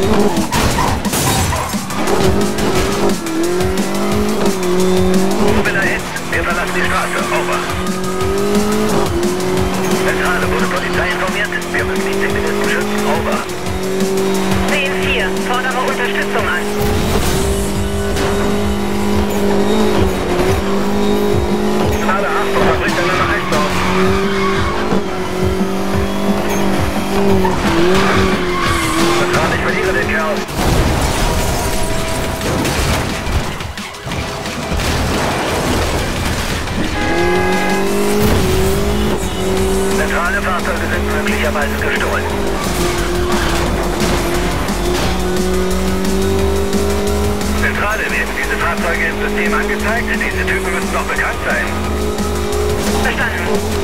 Wo will er hin? Wir verlassen die Straße. Over. Zentrale, wurde Polizei informiert? Wir müssen die Zivilisten schützen. Over. 10-4, fordere Unterstützung an. Zentrale, Achtung, da bricht einer nach rechts auf. Zentrale, ich verliere den Kerl. Zentrale, Fahrzeuge sind möglicherweise gestohlen. Zentrale, werden diese Fahrzeuge im System angezeigt? Diese Typen müssen noch bekannt sein. Verstanden.